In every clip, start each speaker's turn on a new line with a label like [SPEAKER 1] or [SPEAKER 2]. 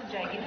[SPEAKER 1] Jaya.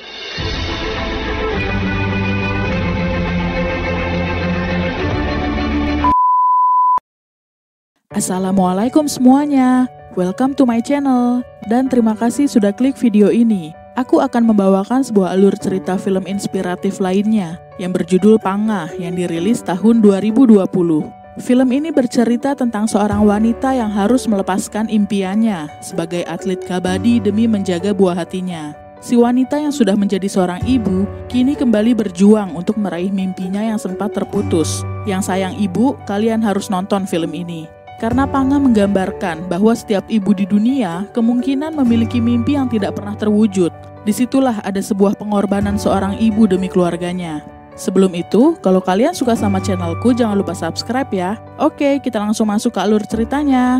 [SPEAKER 2] Assalamualaikum semuanya, welcome to my channel, dan terima kasih sudah klik video ini. Aku akan membawakan sebuah alur cerita film inspiratif lainnya yang berjudul Pangah yang dirilis tahun 2020. Film ini bercerita tentang seorang wanita yang harus melepaskan impiannya sebagai atlet kabadi demi menjaga buah hatinya. Si wanita yang sudah menjadi seorang ibu, kini kembali berjuang untuk meraih mimpinya yang sempat terputus. Yang sayang ibu, kalian harus nonton film ini. Karena Pangah menggambarkan bahwa setiap ibu di dunia kemungkinan memiliki mimpi yang tidak pernah terwujud. Disitulah ada sebuah pengorbanan seorang ibu demi keluarganya. Sebelum itu, kalau kalian suka sama channelku, jangan lupa subscribe ya. Oke, kita langsung masuk ke alur ceritanya.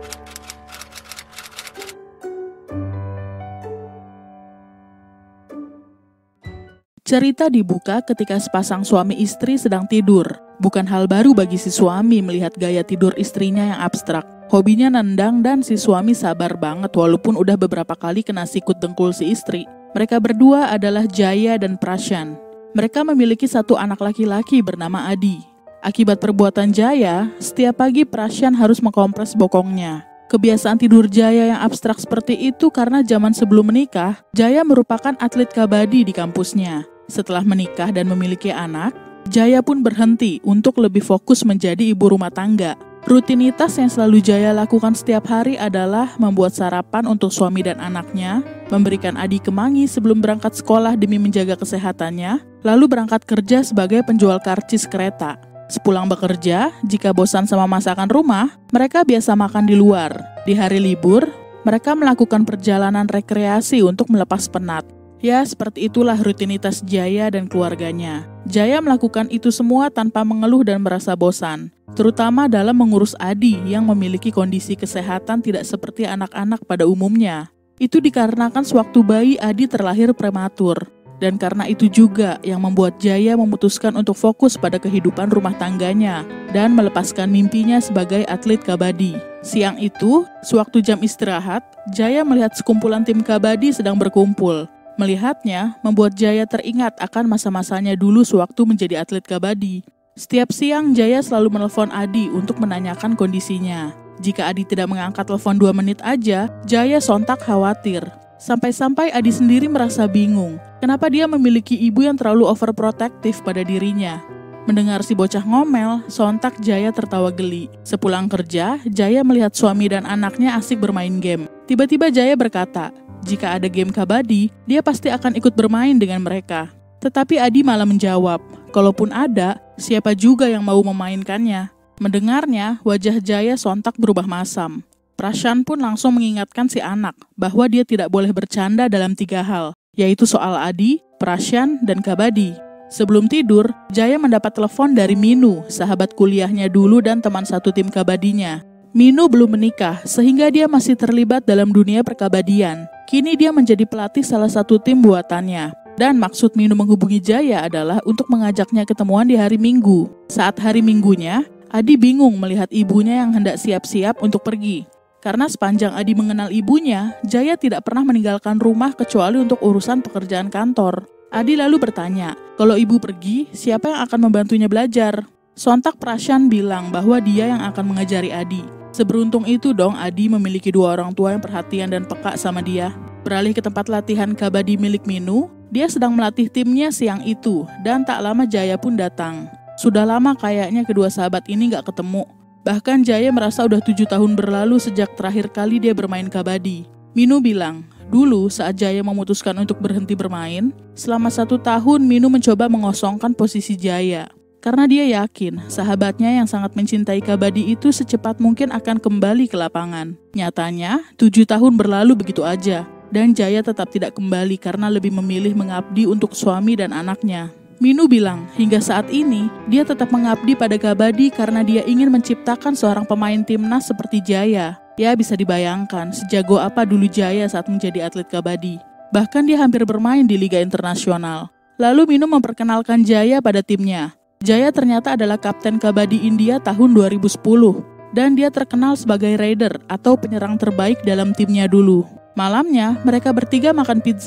[SPEAKER 2] Cerita dibuka ketika sepasang suami istri sedang tidur. Bukan hal baru bagi si suami melihat gaya tidur istrinya yang abstrak. Hobinya nendang dan si suami sabar banget walaupun udah beberapa kali kena sikut dengkul si istri. Mereka berdua adalah Jaya dan Prashan. Mereka memiliki satu anak laki-laki bernama Adi. Akibat perbuatan Jaya, setiap pagi Prashan harus mengkompres bokongnya. Kebiasaan tidur Jaya yang abstrak seperti itu karena zaman sebelum menikah, Jaya merupakan atlet kabadi di kampusnya. Setelah menikah dan memiliki anak, Jaya pun berhenti untuk lebih fokus menjadi ibu rumah tangga. Rutinitas yang selalu Jaya lakukan setiap hari adalah membuat sarapan untuk suami dan anaknya, memberikan Adi kemangi sebelum berangkat sekolah demi menjaga kesehatannya, lalu berangkat kerja sebagai penjual karcis kereta. Sepulang bekerja, jika bosan sama masakan rumah, mereka biasa makan di luar. Di hari libur, mereka melakukan perjalanan rekreasi untuk melepas penat. Ya, seperti itulah rutinitas Jaya dan keluarganya. Jaya melakukan itu semua tanpa mengeluh dan merasa bosan, terutama dalam mengurus Adi yang memiliki kondisi kesehatan tidak seperti anak-anak pada umumnya. Itu dikarenakan sewaktu bayi Adi terlahir prematur. Dan karena itu juga yang membuat Jaya memutuskan untuk fokus pada kehidupan rumah tangganya dan melepaskan mimpinya sebagai atlet kabadi. Siang itu, sewaktu jam istirahat, Jaya melihat sekumpulan tim kabadi sedang berkumpul. Melihatnya, membuat Jaya teringat akan masa-masanya dulu sewaktu menjadi atlet kabadi. Setiap siang, Jaya selalu menelpon Adi untuk menanyakan kondisinya. Jika Adi tidak mengangkat telepon 2 menit aja, Jaya sontak khawatir. Sampai-sampai Adi sendiri merasa bingung. Kenapa dia memiliki ibu yang terlalu overprotective pada dirinya? Mendengar si bocah ngomel, sontak Jaya tertawa geli. Sepulang kerja, Jaya melihat suami dan anaknya asik bermain game. Tiba-tiba Jaya berkata, jika ada game kabadi, dia pasti akan ikut bermain dengan mereka. Tetapi Adi malah menjawab, kalaupun ada, siapa juga yang mau memainkannya? Mendengarnya, wajah Jaya sontak berubah masam. Prashan pun langsung mengingatkan si anak bahwa dia tidak boleh bercanda dalam 3 hal, yaitu soal Adi, Prashan, dan kabadi. Sebelum tidur, Jaya mendapat telepon dari Minu, sahabat kuliahnya dulu dan teman satu tim kabadinya. Minu belum menikah, sehingga dia masih terlibat dalam dunia perkabadian. Kini dia menjadi pelatih salah satu tim buatannya. Dan maksud Minu menghubungi Jaya adalah untuk mengajaknya ketemuan di hari Minggu. Saat hari Minggunya, Adi bingung melihat ibunya yang hendak siap-siap untuk pergi. Karena sepanjang Adi mengenal ibunya, Jaya tidak pernah meninggalkan rumah kecuali untuk urusan pekerjaan kantor. Adi lalu bertanya, kalau ibu pergi, siapa yang akan membantunya belajar? Sontak Prashan bilang bahwa dia yang akan mengajari Adi. Seberuntung itu dong Adi memiliki 2 orang tua yang perhatian dan peka sama dia. Beralih ke tempat latihan kabadi milik Minu, dia sedang melatih timnya siang itu, dan tak lama Jaya pun datang. Sudah lama kayaknya kedua sahabat ini gak ketemu. Bahkan Jaya merasa udah 7 tahun berlalu sejak terakhir kali dia bermain kabadi. Minu bilang, dulu saat Jaya memutuskan untuk berhenti bermain, selama 1 tahun Minu mencoba mengosongkan posisi Jaya. Karena dia yakin sahabatnya yang sangat mencintai kabadi itu secepat mungkin akan kembali ke lapangan. Nyatanya, 7 tahun berlalu begitu aja. Dan Jaya tetap tidak kembali karena lebih memilih mengabdi untuk suami dan anaknya. Minu bilang, hingga saat ini, dia tetap mengabdi pada kabadi karena dia ingin menciptakan seorang pemain timnas seperti Jaya. Ya, bisa dibayangkan sejago apa dulu Jaya saat menjadi atlet kabadi. Bahkan dia hampir bermain di Liga Internasional. Lalu Minu memperkenalkan Jaya pada timnya. Jaya ternyata adalah kapten kabadi India tahun 2010. Dan dia terkenal sebagai raider atau penyerang terbaik dalam timnya dulu. Malamnya, mereka bertiga makan pizza.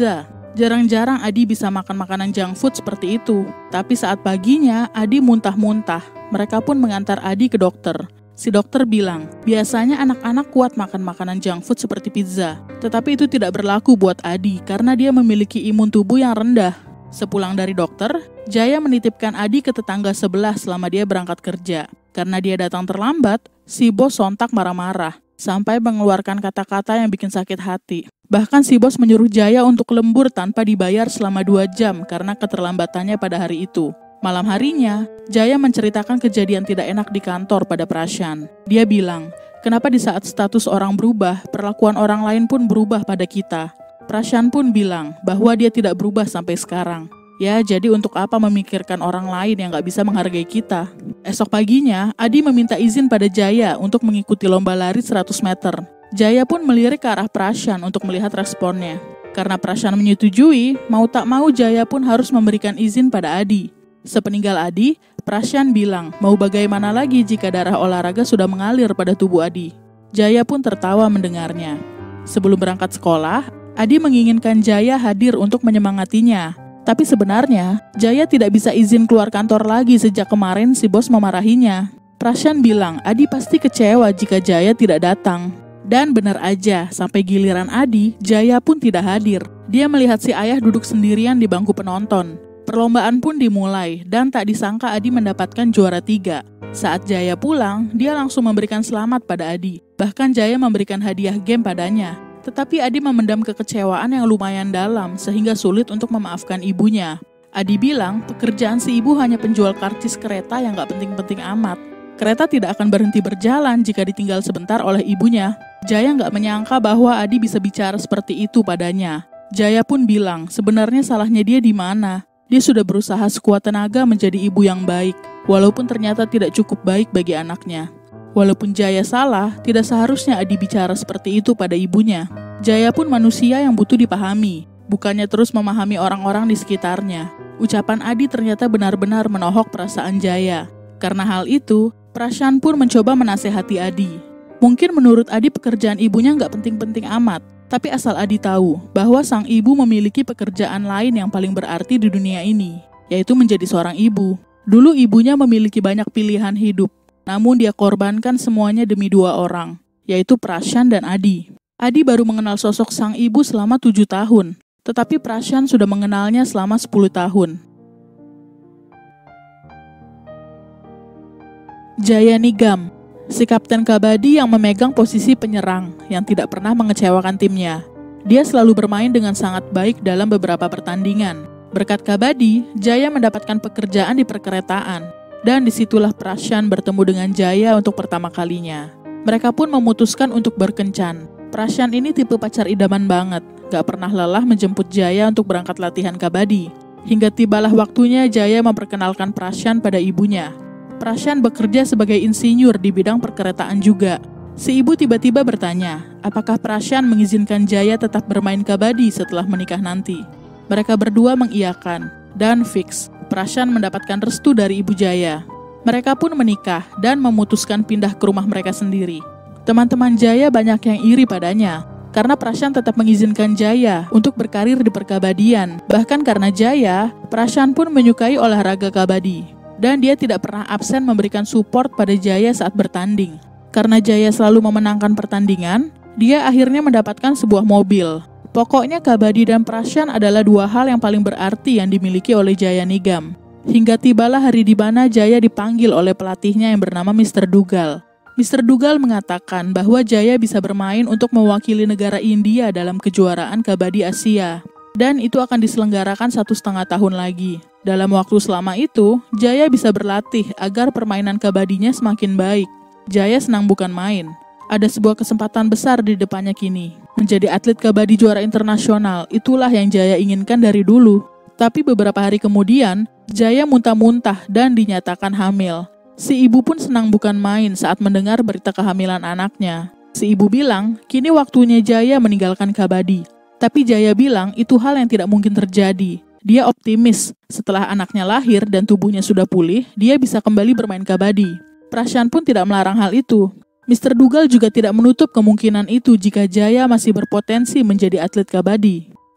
[SPEAKER 2] Jarang-jarang Adi bisa makan makanan junk food seperti itu. Tapi saat paginya, Adi muntah-muntah. Mereka pun mengantar Adi ke dokter. Si dokter bilang, biasanya anak-anak kuat makan makanan junk food seperti pizza. Tetapi itu tidak berlaku buat Adi karena dia memiliki imun tubuh yang rendah. Sepulang dari dokter, Jaya menitipkan Adi ke tetangga sebelah selama dia berangkat kerja. Karena dia datang terlambat, si bos sontak marah-marah. Sampai mengeluarkan kata-kata yang bikin sakit hati. Bahkan si bos menyuruh Jaya untuk lembur tanpa dibayar selama 2 jam karena keterlambatannya pada hari itu. Malam harinya, Jaya menceritakan kejadian tidak enak di kantor pada Prashan. Dia bilang, kenapa di saat status orang berubah, perlakuan orang lain pun berubah pada kita. Prashan pun bilang bahwa dia tidak berubah sampai sekarang. Ya, jadi untuk apa memikirkan orang lain yang gak bisa menghargai kita? Esok paginya, Adi meminta izin pada Jaya untuk mengikuti lomba lari 100 meter. Jaya pun melirik ke arah Prashan untuk melihat responnya. Karena Prashan menyetujui, mau tak mau Jaya pun harus memberikan izin pada Adi. Sepeninggal Adi, Prashan bilang mau bagaimana lagi jika darah olahraga sudah mengalir pada tubuh Adi. Jaya pun tertawa mendengarnya. Sebelum berangkat sekolah, Adi menginginkan Jaya hadir untuk menyemangatinya. Tapi sebenarnya, Jaya tidak bisa izin keluar kantor lagi sejak kemarin si bos memarahinya. Prashan bilang Adi pasti kecewa jika Jaya tidak datang. Dan benar aja, sampai giliran Adi, Jaya pun tidak hadir. Dia melihat si ayah duduk sendirian di bangku penonton. Perlombaan pun dimulai, dan tak disangka Adi mendapatkan juara 3. Saat Jaya pulang, dia langsung memberikan selamat pada Adi. Bahkan Jaya memberikan hadiah game padanya. Tetapi Adi memendam kekecewaan yang lumayan dalam sehingga sulit untuk memaafkan ibunya. Adi bilang pekerjaan si ibu hanya penjual karcis kereta yang gak penting-penting amat. Kereta tidak akan berhenti berjalan jika ditinggal sebentar oleh ibunya. Jaya gak menyangka bahwa Adi bisa bicara seperti itu padanya. Jaya pun bilang sebenarnya salahnya dia di mana. Dia sudah berusaha sekuat tenaga menjadi ibu yang baik, walaupun ternyata tidak cukup baik bagi anaknya. Walaupun Jaya salah, tidak seharusnya Adi bicara seperti itu pada ibunya. Jaya pun manusia yang butuh dipahami, bukannya terus memahami orang-orang di sekitarnya. Ucapan Adi ternyata benar-benar menohok perasaan Jaya. Karena hal itu, Prashan pun mencoba menasehati Adi. Mungkin menurut Adi pekerjaan ibunya nggak penting-penting amat, tapi asal Adi tahu bahwa sang ibu memiliki pekerjaan lain yang paling berarti di dunia ini, yaitu menjadi seorang ibu. Dulu ibunya memiliki banyak pilihan hidup. Namun dia korbankan semuanya demi 2 orang, yaitu Prashan dan Adi. Adi baru mengenal sosok sang ibu selama 7 tahun, tetapi Prashan sudah mengenalnya selama 10 tahun. Jaya Nigam, si kapten kabadi yang memegang posisi penyerang yang tidak pernah mengecewakan timnya. Dia selalu bermain dengan sangat baik dalam beberapa pertandingan. Berkat kabadi, Jaya mendapatkan pekerjaan di perkeretaan. Dan disitulah Prashan bertemu dengan Jaya untuk pertama kalinya. Mereka pun memutuskan untuk berkencan. Prashan ini tipe pacar idaman banget, gak pernah lelah menjemput Jaya untuk berangkat latihan kabadi. Hingga tibalah waktunya Jaya memperkenalkan Prashan pada ibunya. Prashan bekerja sebagai insinyur di bidang perkeretaan juga. Si ibu tiba-tiba bertanya, apakah Prashan mengizinkan Jaya tetap bermain kabadi setelah menikah nanti? Mereka berdua mengiyakan, dan fix. Prashan mendapatkan restu dari ibu Jaya. Mereka pun menikah dan memutuskan pindah ke rumah mereka sendiri. Teman-teman Jaya banyak yang iri padanya, karena Prashan tetap mengizinkan Jaya untuk berkarir di perkabadian. Bahkan karena Jaya, Prashan pun menyukai olahraga kabadi. Dan dia tidak pernah absen memberikan support pada Jaya saat bertanding. Karena Jaya selalu memenangkan pertandingan, dia akhirnya mendapatkan sebuah mobil. Pokoknya kabadi dan Prashan adalah 2 hal yang paling berarti yang dimiliki oleh Jaya Nigam. Hingga tibalah hari di mana Jaya dipanggil oleh pelatihnya yang bernama Mr. Dugal. Mr. Dugal mengatakan bahwa Jaya bisa bermain untuk mewakili negara India dalam kejuaraan kabadi Asia. Dan itu akan diselenggarakan 1,5 tahun lagi. Dalam waktu selama itu, Jaya bisa berlatih agar permainan kabadinya semakin baik. Jaya senang bukan main. Ada sebuah kesempatan besar di depannya kini. Menjadi atlet kabadi juara internasional, itulah yang Jaya inginkan dari dulu. Tapi beberapa hari kemudian, Jaya muntah-muntah dan dinyatakan hamil. Si ibu pun senang bukan main saat mendengar berita kehamilan anaknya. Si ibu bilang, kini waktunya Jaya meninggalkan kabadi. Tapi Jaya bilang itu hal yang tidak mungkin terjadi. Dia optimis, setelah anaknya lahir dan tubuhnya sudah pulih, dia bisa kembali bermain kabadi. Prashan pun tidak melarang hal itu. Mr. Dugal juga tidak menutup kemungkinan itu jika Jaya masih berpotensi menjadi atlet kabadi.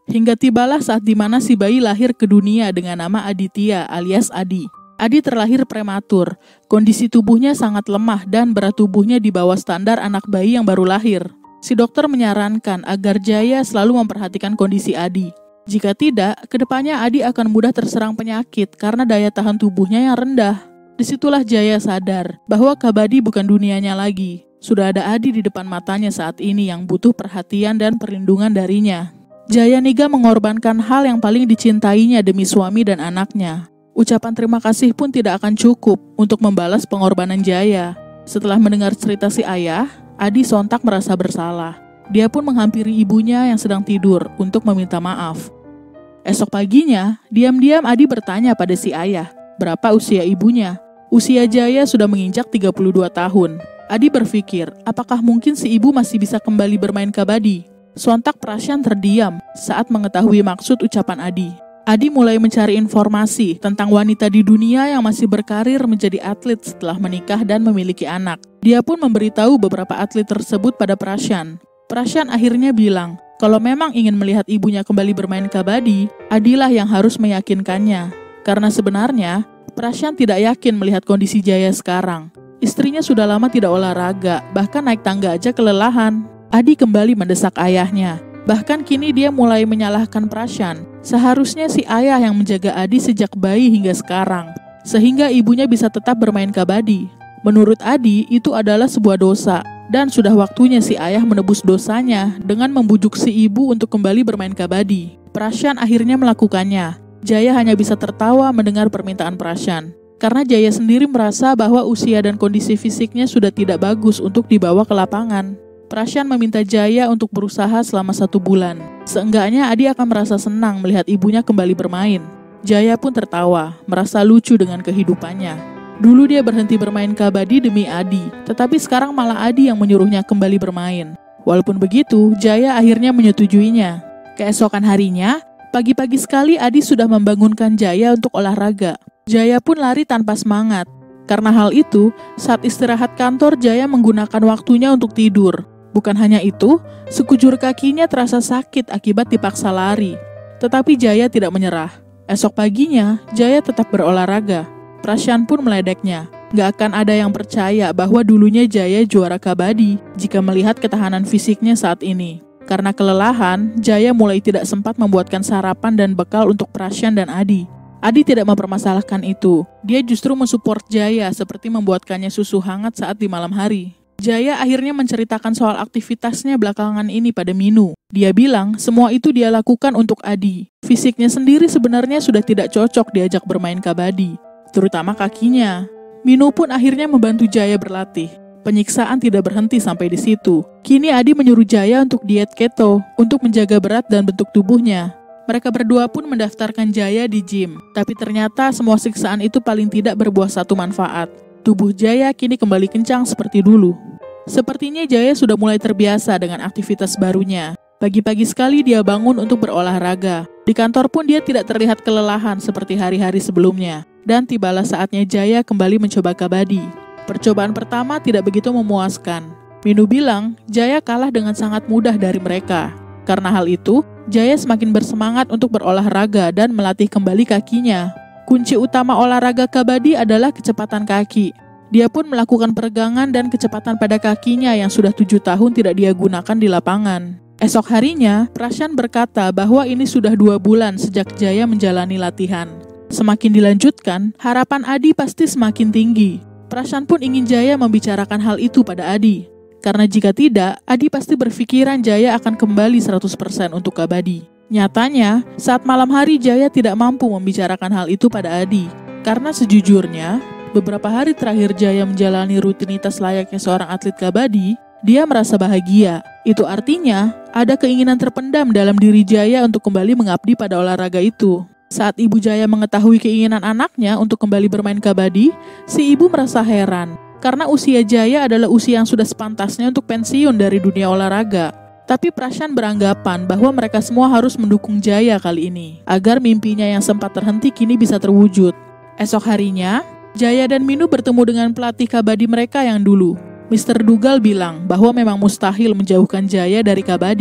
[SPEAKER 2] Hingga tibalah saat dimana si bayi lahir ke dunia dengan nama Aditya alias Adi. Adi terlahir prematur, kondisi tubuhnya sangat lemah dan berat tubuhnya di bawah standar anak bayi yang baru lahir. Si dokter menyarankan agar Jaya selalu memperhatikan kondisi Adi. Jika tidak, kedepannya Adi akan mudah terserang penyakit karena daya tahan tubuhnya yang rendah. Disitulah Jaya sadar bahwa Kabadi bukan dunianya lagi. Sudah ada Adi di depan matanya saat ini yang butuh perhatian dan perlindungan darinya. Jaya Niga mengorbankan hal yang paling dicintainya demi suami dan anaknya. Ucapan terima kasih pun tidak akan cukup untuk membalas pengorbanan Jaya. Setelah mendengar cerita si ayah, Adi sontak merasa bersalah. Dia pun menghampiri ibunya yang sedang tidur untuk meminta maaf. Esok paginya, diam-diam Adi bertanya pada si ayah, berapa usia ibunya? Usia Jaya sudah menginjak 32 tahun. Adi berpikir, apakah mungkin si ibu masih bisa kembali bermain kabadi? Sontak Prasyan terdiam saat mengetahui maksud ucapan Adi. Adi mulai mencari informasi tentang wanita di dunia yang masih berkarir menjadi atlet setelah menikah dan memiliki anak. Dia pun memberitahu beberapa atlet tersebut pada Prasyan. Prasyan akhirnya bilang, kalau memang ingin melihat ibunya kembali bermain kabadi, Adilah yang harus meyakinkannya. Karena sebenarnya, Prasyan tidak yakin melihat kondisi Jaya sekarang. Istrinya sudah lama tidak olahraga, bahkan naik tangga aja kelelahan. Adi kembali mendesak ayahnya. Bahkan kini dia mulai menyalahkan Prasyan. Seharusnya si ayah yang menjaga Adi sejak bayi hingga sekarang, sehingga ibunya bisa tetap bermain kabadi. Menurut Adi, itu adalah sebuah dosa, dan sudah waktunya si ayah menebus dosanya dengan membujuk si ibu untuk kembali bermain kabadi. Prasyan akhirnya melakukannya. Jaya hanya bisa tertawa mendengar permintaan Prasyan. Karena Jaya sendiri merasa bahwa usia dan kondisi fisiknya sudah tidak bagus untuk dibawa ke lapangan. Prasyan meminta Jaya untuk berusaha selama 1 bulan. Seenggaknya Adi akan merasa senang melihat ibunya kembali bermain. Jaya pun tertawa, merasa lucu dengan kehidupannya. Dulu dia berhenti bermain kabadi demi Adi, tetapi sekarang malah Adi yang menyuruhnya kembali bermain. Walaupun begitu, Jaya akhirnya menyetujuinya. Keesokan harinya, pagi-pagi sekali Adi sudah membangunkan Jaya untuk olahraga. Jaya pun lari tanpa semangat. Karena hal itu, saat istirahat kantor Jaya menggunakan waktunya untuk tidur. Bukan hanya itu, sekujur kakinya terasa sakit akibat dipaksa lari. Tetapi Jaya tidak menyerah. Esok paginya, Jaya tetap berolahraga. Prasyan pun meledeknya. Gak akan ada yang percaya bahwa dulunya Jaya juara kabadi jika melihat ketahanan fisiknya saat ini. Karena kelelahan, Jaya mulai tidak sempat membuatkan sarapan dan bekal untuk Prasyan dan Adi. Adi tidak mempermasalahkan itu. Dia justru mensupport Jaya seperti membuatkannya susu hangat saat di malam hari. Jaya akhirnya menceritakan soal aktivitasnya belakangan ini pada Minu. Dia bilang semua itu dia lakukan untuk Adi. Fisiknya sendiri sebenarnya sudah tidak cocok diajak bermain kabadi, terutama kakinya. Minu pun akhirnya membantu Jaya berlatih. Penyiksaan tidak berhenti sampai di situ. Kini Adi menyuruh Jaya untuk diet keto untuk menjaga berat dan bentuk tubuhnya. Mereka berdua pun mendaftarkan Jaya di gym. Tapi ternyata semua siksaan itu paling tidak berbuah satu manfaat. Tubuh Jaya kini kembali kencang seperti dulu. Sepertinya Jaya sudah mulai terbiasa dengan aktivitas barunya. Pagi-pagi sekali dia bangun untuk berolahraga. Di kantor pun dia tidak terlihat kelelahan seperti hari-hari sebelumnya. Dan tibalah saatnya Jaya kembali mencoba kabadi. Percobaan pertama tidak begitu memuaskan. Minu bilang Jaya kalah dengan sangat mudah dari mereka. Karena hal itu, Jaya semakin bersemangat untuk berolahraga dan melatih kembali kakinya. Kunci utama olahraga kabadi adalah kecepatan kaki. Dia pun melakukan peregangan dan kecepatan pada kakinya yang sudah 7 tahun tidak dia gunakan di lapangan. Esok harinya, Prasyan berkata bahwa ini sudah 2 bulan sejak Jaya menjalani latihan. Semakin dilanjutkan, harapan Adi pasti semakin tinggi. Prasyan pun ingin Jaya membicarakan hal itu pada Adi. Karena jika tidak, Adi pasti berpikiran Jaya akan kembali 100% untuk kabadi. Nyatanya, saat malam hari Jaya tidak mampu membicarakan hal itu pada Adi. Karena sejujurnya, beberapa hari terakhir Jaya menjalani rutinitas layaknya seorang atlet kabadi, dia merasa bahagia. Itu artinya, ada keinginan terpendam dalam diri Jaya untuk kembali mengabdi pada olahraga itu. Saat ibu Jaya mengetahui keinginan anaknya untuk kembali bermain kabadi, si ibu merasa heran. Karena usia Jaya adalah usia yang sudah sepantasnya untuk pensiun dari dunia olahraga. Tapi Prasyan beranggapan bahwa mereka semua harus mendukung Jaya kali ini, agar mimpinya yang sempat terhenti kini bisa terwujud. Esok harinya, Jaya dan Minu bertemu dengan pelatih kabadi mereka yang dulu. Mr. Dugal bilang bahwa memang mustahil menjauhkan Jaya dari kabadi.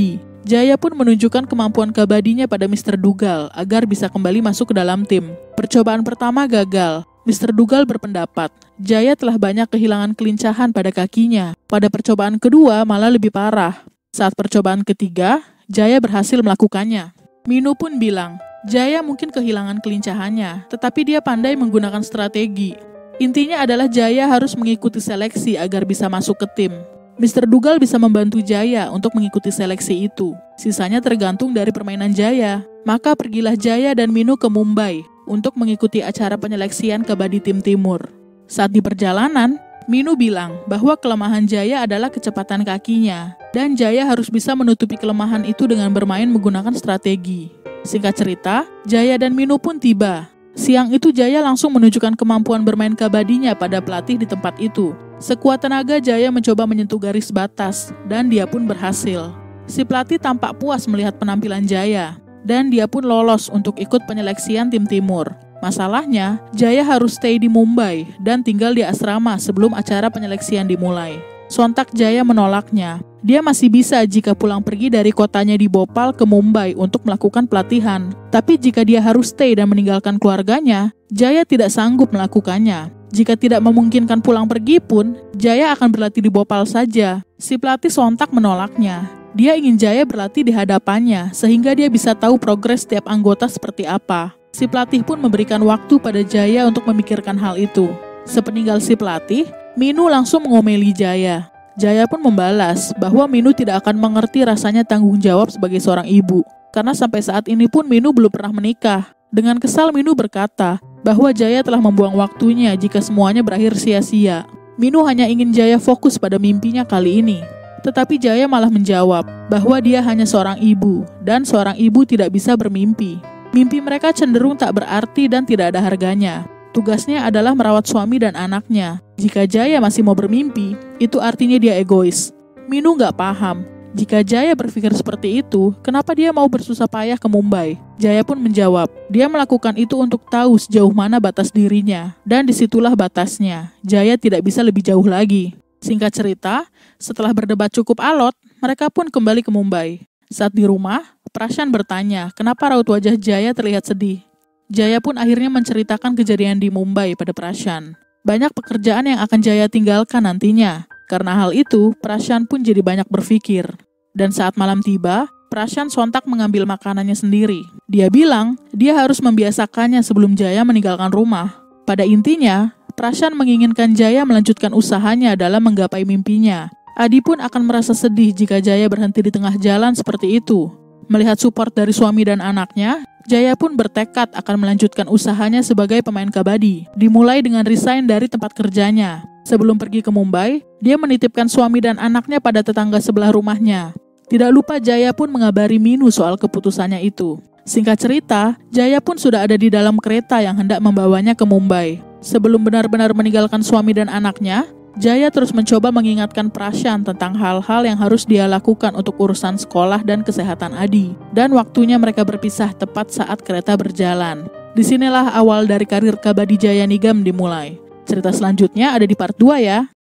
[SPEAKER 2] Jaya pun menunjukkan kemampuan kabadinya pada Mr. Dougal agar bisa kembali masuk ke dalam tim. Percobaan pertama gagal. Mr. Dougal berpendapat, Jaya telah banyak kehilangan kelincahan pada kakinya. Pada percobaan kedua malah lebih parah. Saat percobaan ketiga, Jaya berhasil melakukannya. Minu pun bilang, Jaya mungkin kehilangan kelincahannya, tetapi dia pandai menggunakan strategi. Intinya adalah Jaya harus mengikuti seleksi agar bisa masuk ke tim. Mr. Dougal bisa membantu Jaya untuk mengikuti seleksi itu. Sisanya tergantung dari permainan Jaya. Maka pergilah Jaya dan Minu ke Mumbai untuk mengikuti acara penyeleksian kabadi tim timur. Saat di perjalanan, Minu bilang bahwa kelemahan Jaya adalah kecepatan kakinya, dan Jaya harus bisa menutupi kelemahan itu dengan bermain menggunakan strategi. Singkat cerita, Jaya dan Minu pun tiba. Siang itu Jaya langsung menunjukkan kemampuan bermain kabadinya pada pelatih di tempat itu. Sekuat tenaga Jaya mencoba menyentuh garis batas, dan dia pun berhasil. Si pelatih tampak puas melihat penampilan Jaya, dan dia pun lolos untuk ikut penyeleksian tim timur. Masalahnya, Jaya harus stay di Mumbai dan tinggal di asrama sebelum acara penyeleksian dimulai. Sontak Jaya menolaknya. Dia masih bisa jika pulang pergi dari kotanya di Bhopal ke Mumbai untuk melakukan pelatihan. Tapi jika dia harus stay dan meninggalkan keluarganya, Jaya tidak sanggup melakukannya. Jika tidak memungkinkan pulang pergi pun, Jaya akan berlatih di Bhopal saja. Si pelatih sontak menolaknya. Dia ingin Jaya berlatih di hadapannya, sehingga dia bisa tahu progres setiap anggota seperti apa. Si pelatih pun memberikan waktu pada Jaya untuk memikirkan hal itu. Sepeninggal si pelatih, Minu langsung mengomeli Jaya. Jaya pun membalas bahwa Minu tidak akan mengerti rasanya tanggung jawab sebagai seorang ibu. Karena sampai saat ini pun Minu belum pernah menikah. Dengan kesal Minu berkata bahwa Jaya telah membuang waktunya jika semuanya berakhir sia-sia. Minu hanya ingin Jaya fokus pada mimpinya kali ini. Tetapi Jaya malah menjawab bahwa dia hanya seorang ibu, dan seorang ibu tidak bisa bermimpi. Mimpi mereka cenderung tak berarti dan tidak ada harganya. Tugasnya adalah merawat suami dan anaknya. Jika Jaya masih mau bermimpi, itu artinya dia egois. Minu nggak paham. Jika Jaya berpikir seperti itu, kenapa dia mau bersusah payah ke Mumbai? Jaya pun menjawab, dia melakukan itu untuk tahu sejauh mana batas dirinya. Dan disitulah batasnya. Jaya tidak bisa lebih jauh lagi. Singkat cerita, setelah berdebat cukup alot, mereka pun kembali ke Mumbai. Saat di rumah, Prashan bertanya, kenapa raut wajah Jaya terlihat sedih. Jaya pun akhirnya menceritakan kejadian di Mumbai pada Prashan. Banyak pekerjaan yang akan Jaya tinggalkan nantinya. Karena hal itu, Prashan pun jadi banyak berpikir. Dan saat malam tiba, Prashan sontak mengambil makanannya sendiri. Dia bilang, dia harus membiasakannya sebelum Jaya meninggalkan rumah. Pada intinya, Prashan menginginkan Jaya melanjutkan usahanya dalam menggapai mimpinya. Adi pun akan merasa sedih jika Jaya berhenti di tengah jalan seperti itu. Melihat support dari suami dan anaknya, Jaya pun bertekad akan melanjutkan usahanya sebagai pemain kabadi. Dimulai dengan resign dari tempat kerjanya. Sebelum pergi ke Mumbai, dia menitipkan suami dan anaknya pada tetangga sebelah rumahnya. Tidak lupa Jaya pun mengabari Minu soal keputusannya itu. Singkat cerita, Jaya pun sudah ada di dalam kereta yang hendak membawanya ke Mumbai. Sebelum benar-benar meninggalkan suami dan anaknya, Jaya terus mencoba mengingatkan Prashan tentang hal-hal yang harus dia lakukan untuk urusan sekolah dan kesehatan Adi. Dan waktunya mereka berpisah tepat saat kereta berjalan. Disinilah awal dari karir kabadi Jaya Nigam dimulai. Cerita selanjutnya ada di part 2 ya.